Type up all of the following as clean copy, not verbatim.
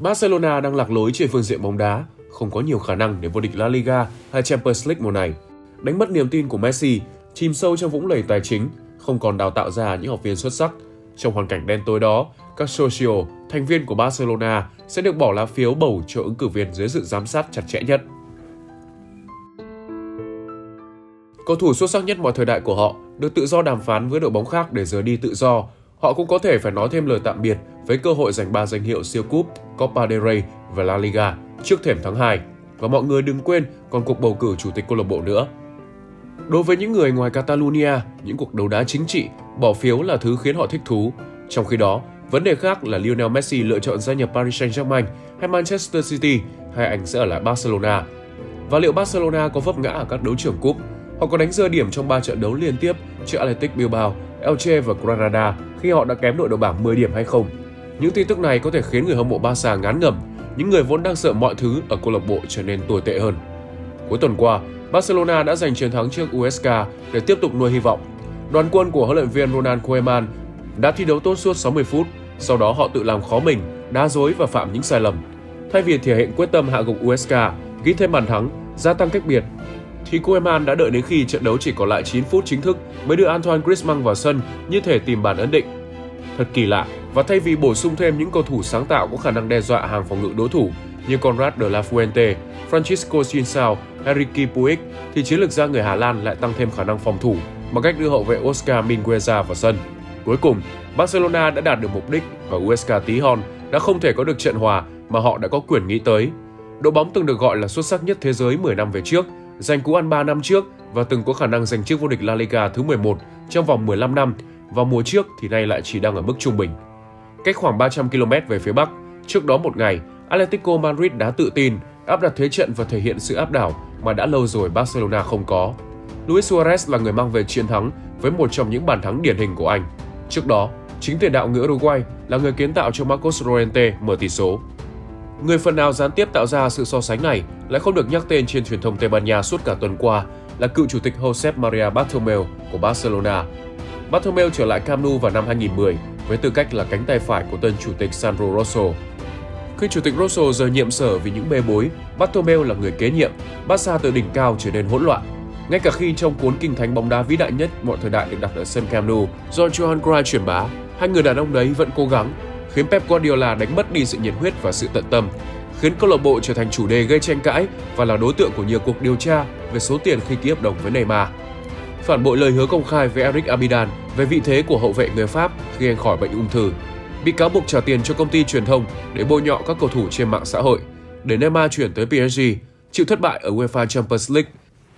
Barcelona đang lạc lối trên phương diện bóng đá, không có nhiều khả năng để vô địch La Liga hay Champions League mùa này. Đánh mất niềm tin của Messi, chìm sâu trong vũng lầy tài chính, không còn đào tạo ra những học viên xuất sắc. Trong hoàn cảnh đen tối đó, các socio, thành viên của Barcelona sẽ được bỏ lá phiếu bầu cho ứng cử viên dưới sự giám sát chặt chẽ nhất. Cầu thủ xuất sắc nhất mọi thời đại của họ được tự do đàm phán với đội bóng khác để rời đi tự do. Họ cũng có thể phải nói thêm lời tạm biệt với cơ hội giành 3 danh hiệu siêu cúp, Copa del Rey và La Liga trước thềm tháng 2. Và mọi người đừng quên còn cuộc bầu cử chủ tịch câu lạc bộ nữa. Đối với những người ngoài Catalonia, những cuộc đấu đá chính trị, bỏ phiếu là thứ khiến họ thích thú. Trong khi đó, vấn đề khác là Lionel Messi lựa chọn gia nhập Paris Saint-Germain hay Manchester City, hay anh sẽ ở lại Barcelona. Và liệu Barcelona có vấp ngã ở các đấu trường cúp? Họ có đánh rơi điểm trong 3 trận đấu liên tiếp trước Athletic Bilbao, Elche và Granada khi họ đã kém đội đầu bảng 10 điểm hay không? Những tin tức này có thể khiến người hâm mộ Barca ngán ngẩm, những người vốn đang sợ mọi thứ ở câu lạc bộ trở nên tồi tệ hơn. Cuối tuần qua, Barcelona đã giành chiến thắng trước Huesca để tiếp tục nuôi hy vọng. Đoàn quân của huấn luyện viên Ronald Koeman đã thi đấu tốt suốt 60 phút, sau đó họ tự làm khó mình, đá dối và phạm những sai lầm. Thay vì thể hiện quyết tâm hạ gục Huesca, ghi thêm bàn thắng, gia tăng cách biệt, thì Koeman đã đợi đến khi trận đấu chỉ còn lại 9 phút chính thức mới đưa Antoine Griezmann vào sân như thể tìm bàn ấn định. Thật kỳ lạ, và thay vì bổ sung thêm những cầu thủ sáng tạo có khả năng đe dọa hàng phòng ngự đối thủ như Konrad de la Fuente, Francisco Chinsao hay Riqui Puig, thì chiến lược gia người Hà Lan lại tăng thêm khả năng phòng thủ bằng cách đưa hậu vệ Oscar Mingueza vào sân. Cuối cùng, Barcelona đã đạt được mục đích và Huesca tí hon đã không thể có được trận hòa mà họ đã có quyền nghĩ tới. Đội bóng từng được gọi là xuất sắc nhất thế giới 10 năm về trước, giành cú ăn 3 năm trước và từng có khả năng giành chức vô địch La Liga thứ 11 trong vòng 15 năm, và mùa trước thì nay lại chỉ đang ở mức trung bình. Cách khoảng 300 km về phía Bắc, trước đó một ngày, Atletico Madrid đã tự tin, áp đặt thế trận và thể hiện sự áp đảo mà đã lâu rồi Barcelona không có. Luis Suarez là người mang về chiến thắng với một trong những bàn thắng điển hình của anh. Trước đó, chính tiền đạo người Uruguay là người kiến tạo cho Marcos Llorente mở tỷ số. Người phần nào gián tiếp tạo ra sự so sánh này lại không được nhắc tên trên truyền thông Tây Ban Nha suốt cả tuần qua là cựu chủ tịch Josep Maria Bartomeu của Barcelona. Bartomeu trở lại Camp Nou vào năm 2010 với tư cách là cánh tay phải của tân chủ tịch Sandro Rosso. Khi chủ tịch Rosso rời nhiệm sở vì những bê bối, Bartomeu là người kế nhiệm, Barca từ đỉnh cao trở nên hỗn loạn. Ngay cả khi trong cuốn kinh thánh bóng đá vĩ đại nhất mọi thời đại được đặt ở sân Camp Nou do Johan Cruyff truyền bá, hai người đàn ông đấy vẫn cố gắng, khiến Pep Guardiola đánh mất đi sự nhiệt huyết và sự tận tâm, khiến câu lạc bộ trở thành chủ đề gây tranh cãi và là đối tượng của nhiều cuộc điều tra về số tiền khi ký hợp đồng với Neymar. Phản bội lời hứa công khai với Eric Abidal về vị thế của hậu vệ người Pháp khi anh khỏi bệnh ung thư, bị cáo buộc trả tiền cho công ty truyền thông để bôi nhọ các cầu thủ trên mạng xã hội, để Neymar chuyển tới PSG, chịu thất bại ở UEFA Champions League,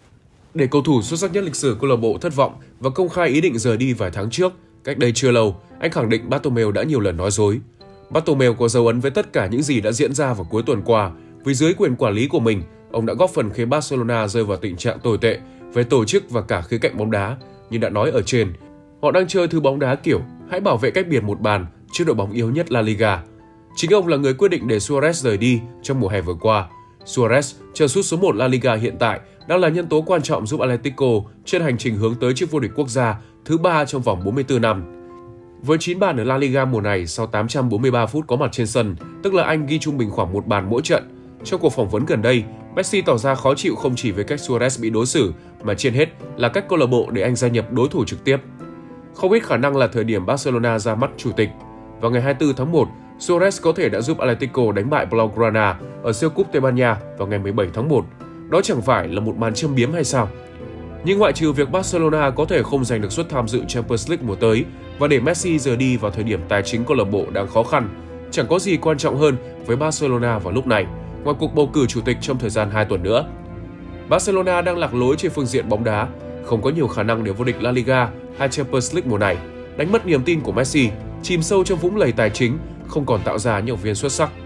để cầu thủ xuất sắc nhất lịch sử câu lạc bộ thất vọng và công khai ý định rời đi vài tháng trước. Cách đây chưa lâu, anh khẳng định Bartomeu đã nhiều lần nói dối. Bartomeu có dấu ấn với tất cả những gì đã diễn ra vào cuối tuần qua, vì dưới quyền quản lý của mình, ông đã góp phần khiến Barcelona rơi vào tình trạng tồi tệ về tổ chức và cả khía cạnh bóng đá. Như đã nói ở trên, họ đang chơi thứ bóng đá kiểu hãy bảo vệ cách biệt một bàn trước đội bóng yếu nhất La Liga. Chính ông là người quyết định để Suarez rời đi trong mùa hè vừa qua. Suarez, chân sút số 1 La Liga hiện tại, đang là nhân tố quan trọng giúp Atletico trên hành trình hướng tới chức vô địch quốc gia thứ 3 trong vòng 44 năm. Với 9 bàn ở La Liga mùa này sau 843 phút có mặt trên sân, tức là anh ghi trung bình khoảng 1 bàn mỗi trận. Trong cuộc phỏng vấn gần đây, Messi tỏ ra khó chịu không chỉ với cách Suarez bị đối xử, mà trên hết là cách câu lạc bộ để anh gia nhập đối thủ trực tiếp. Không ít khả năng là thời điểm Barcelona ra mắt chủ tịch. Vào ngày 24 tháng 1, Suarez có thể đã giúp Atletico đánh bại Blaugrana ở siêu cúp Tây Ban Nha vào ngày 17 tháng 1. Đó chẳng phải là một màn châm biếm hay sao? Nhưng ngoại trừ việc Barcelona có thể không giành được suất tham dự Champions League mùa tới và để Messi rời đi vào thời điểm tài chính câu lạc bộ đang khó khăn, chẳng có gì quan trọng hơn với Barcelona vào lúc này, ngoài cuộc bầu cử chủ tịch trong thời gian 2 tuần nữa. Barcelona đang lạc lối trên phương diện bóng đá, không có nhiều khả năng để vô địch La Liga hay Champions League mùa này, đánh mất niềm tin của Messi, chìm sâu trong vũng lầy tài chính, không còn tạo ra những học viên xuất sắc.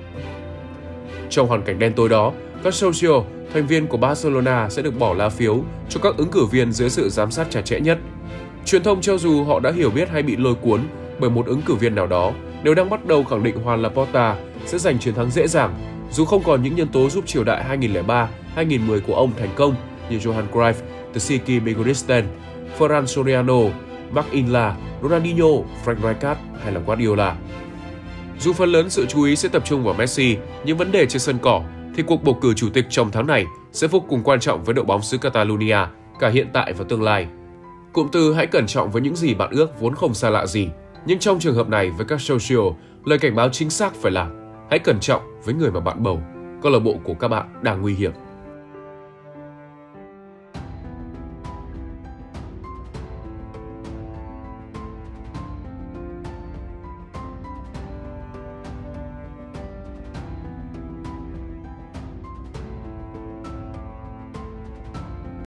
Trong hoàn cảnh đen tối đó, các socio, thành viên của Barcelona sẽ được bỏ lá phiếu cho các ứng cử viên dưới sự giám sát chặt chẽ nhất. Truyền thông cho dù họ đã hiểu biết hay bị lôi cuốn bởi một ứng cử viên nào đó, đều đang bắt đầu khẳng định Juan Laporta sẽ giành chiến thắng dễ dàng, dù không còn những nhân tố giúp triều đại 2003-2010 của ông thành công như Johan Cruyff, Tsiki Begiristain, Ferran Soriano, Marc Inla, Ronaldinho, Frank Rijkaard hay là Guardiola. Dù phần lớn sự chú ý sẽ tập trung vào Messi, những vấn đề trên sân cỏ, thì cuộc bầu cử chủ tịch trong tháng này sẽ vô cùng quan trọng với đội bóng xứ Catalonia, cả hiện tại và tương lai. Cụm từ hãy cẩn trọng với những gì bạn ước vốn không xa lạ gì, nhưng trong trường hợp này với các social, lời cảnh báo chính xác phải là hãy cẩn trọng với người mà bạn bầu. Câu lạc bộ của các bạn đang nguy hiểm.